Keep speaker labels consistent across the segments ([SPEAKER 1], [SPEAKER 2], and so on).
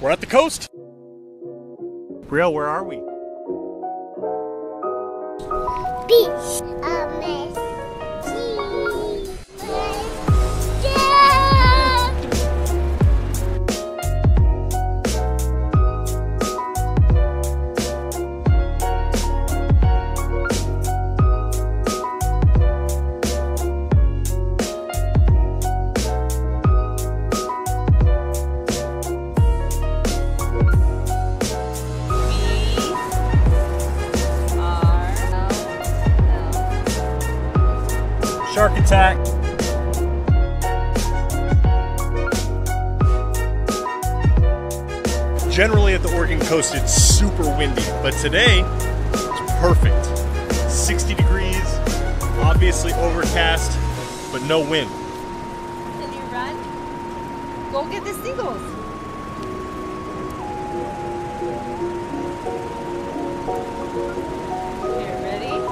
[SPEAKER 1] We're at the coast. Brielle, where are we?
[SPEAKER 2] Beach.
[SPEAKER 1] Shark attack. Generally at the Oregon coast it's super windy, but today it's perfect. 60 degrees, obviously overcast, but no wind.
[SPEAKER 3] Can you run? Go get the seagulls. Here, ready?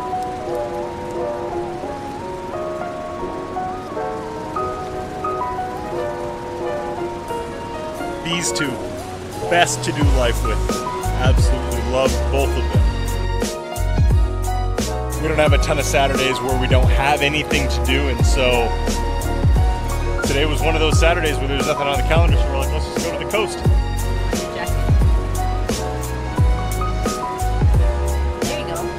[SPEAKER 1] These two, best to do life with. Absolutely love both of them. We don't have a ton of Saturdays where we don't have anything to do, and so today was one of those Saturdays where there's nothing on the calendar, so we're like, let's just go to the coast.
[SPEAKER 3] There you go.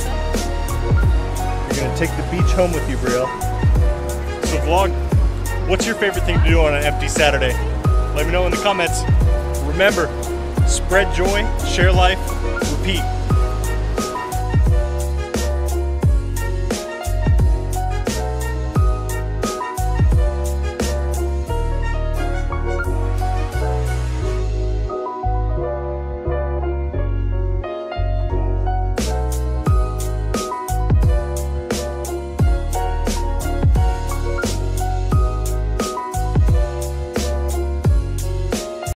[SPEAKER 1] You're gonna take the beach home with you, Brielle. So vlog, what's your favorite thing to do on an empty Saturday? Let me know in the comments. Remember, spread joy, share life, repeat.